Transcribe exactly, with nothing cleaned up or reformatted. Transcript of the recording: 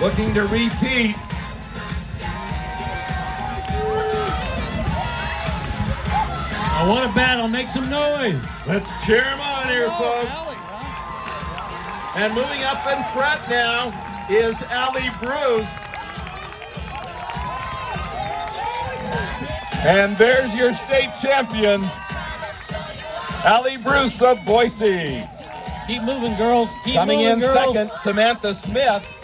looking to repeat. I want a battle. Make some noise. Let's cheer him on here, Oh, folks. Allie, huh? And moving up in front now is Allie Bruce. And there's your state champion, Allie Bruce of Boise. Keep moving, girls. Keep Coming moving, in girls. second, Samantha Smith.